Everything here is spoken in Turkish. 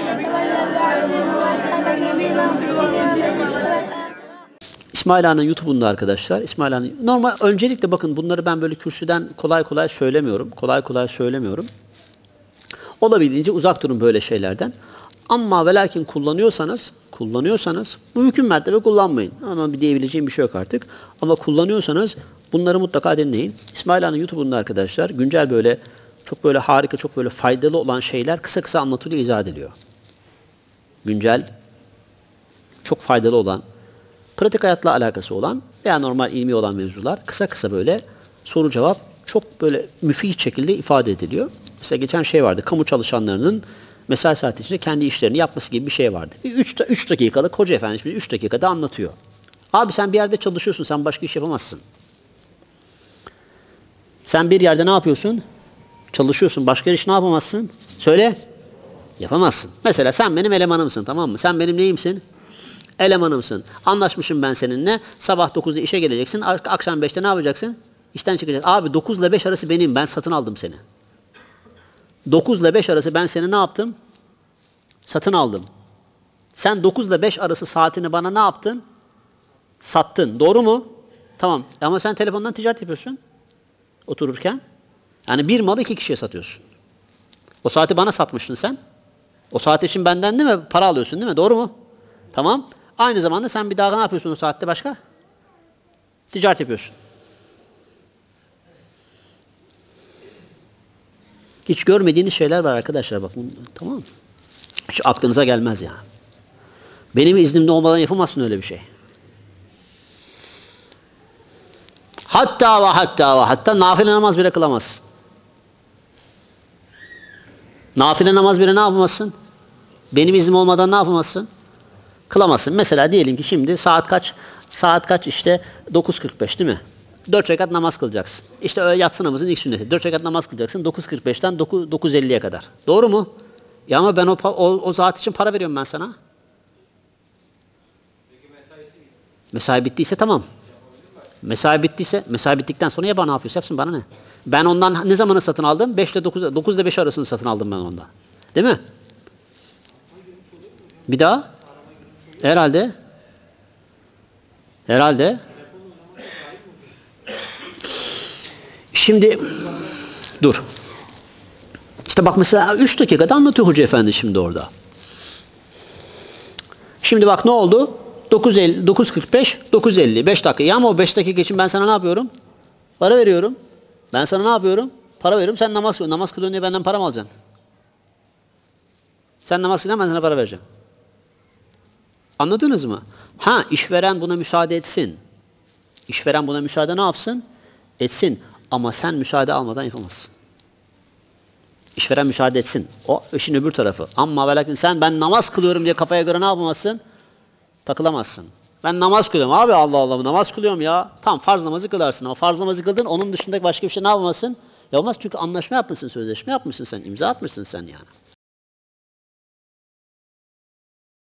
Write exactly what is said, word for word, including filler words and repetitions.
İsmail Ağa'nın YouTube'unda arkadaşlar, İsmail Ağa'nın normal öncelikle bakın bunları ben böyle kürsüden kolay kolay söylemiyorum. Kolay kolay söylemiyorum. Olabildiğince uzak durun böyle şeylerden. Ama ve lakin kullanıyorsanız, kullanıyorsanız mümkün mertebe kullanmayın. Ama bir diyebileceğim bir şey yok artık. Ama kullanıyorsanız bunları mutlaka dinleyin. İsmail Ağa'nın YouTube'unda arkadaşlar güncel böyle çok böyle harika, çok böyle faydalı olan şeyler kısa kısa anlatılıyor, izah ediliyor. Güncel, çok faydalı olan, pratik hayatla alakası olan veya normal ilmi olan mevzular kısa kısa böyle soru cevap çok böyle müfit şekilde ifade ediliyor. Mesela geçen şey vardı, kamu çalışanlarının mesai saati içinde kendi işlerini yapması gibi bir şey vardı. üç dakikalık Hoca Efendi üç dakikada anlatıyor. Abi sen bir yerde çalışıyorsun, sen başka iş yapamazsın. Sen bir yerde ne yapıyorsun? Çalışıyorsun, başka iş ne yapamazsın? Söyle. Yapamazsın. Mesela sen benim elemanımsın, tamam mı? Sen benim neyimsin? Elemanımsın. Anlaşmışım ben seninle. Sabah dokuzda işe geleceksin. Akşam beşte ne yapacaksın? İşten çıkacaksın. Abi dokuz ile beş arası benim. Ben satın aldım seni. dokuz ile beş arası ben seni ne yaptım? Satın aldım. Sen dokuz ile beş arası saatini bana ne yaptın? Sattın. Doğru mu? Tamam. Ama sen telefondan ticaret yapıyorsun. Otururken. Yani bir malı iki kişiye satıyorsun. O saati bana satmıştın sen. O saat için benden değil mi? Para alıyorsun değil mi? Doğru mu? Tamam. Aynı zamanda sen bir daha ne yapıyorsun o saatte başka? Ticaret yapıyorsun. Hiç görmediğiniz şeyler var arkadaşlar. Bak, tamam mı? Hiç aklınıza gelmez ya. Benim iznimde olmadan yapamazsın öyle bir şey. Hatta ve hatta ve hatta nafile namaz bile kılamazsın. Nafile namaz bile ne yapamazsın? Benim iznim olmadan ne yapamazsın? Kılamazsın. Mesela diyelim ki şimdi saat kaç? Saat kaç işte? dokuz kırk beş değil mi? dört rekat namaz kılacaksın. İşte öyle yatsı namazın ilk sünneti. dört rekat namaz kılacaksın. dokuz kırk beşten dokuz elliye kadar. Doğru mu? Ya ama ben o, o, o saat için para veriyorum ben sana. Peki mesaisi mi? Mesai bittiyse tamam. Mesai bittiyse, mesai bittikten sonra ya bana ne yapıyorsa yapsın, bana ne? Ben ondan ne zamanı satın aldım? beş ile dokuz, dokuz ile beş arasını satın aldım ben ondan. Değil mi? Bir daha? Herhalde. Herhalde. Şimdi dur. İşte bak mesela üç dakikada anlatıyor Hoca Efendi şimdi orada. Şimdi bak ne oldu? dokuz elli, dokuz kırk beş, dokuz elli, beş dakika. Ya ama o beş dakika için ben sana ne yapıyorum? Para veriyorum. Ben sana ne yapıyorum? Para veriyorum. Sen namaz kılıyorsun. Namaz kılıyorsun diye benden para mı alacaksın? Sen namaz kılıyorsun, ben sana para vereceğim. Anladınız mı? Ha, işveren buna müsaade etsin. İşveren buna müsaade ne yapsın? Etsin. Ama sen müsaade almadan yapamazsın. İşveren müsaade etsin. O işin öbür tarafı. Ama ve lakin sen ben namaz kılıyorum diye kafaya göre ne yapamazsın? Takılamazsın. Ben namaz kılıyorum. Abi Allah Allah namaz kılıyorum ya. Tam farz namazı kılarsın ama farz namazı kıldın, onun dışındaki başka bir şey ne yapamazsın? Yapamaz çünkü anlaşma yapmışsın, sözleşme yapmışsın sen, imza atmışsın sen yani.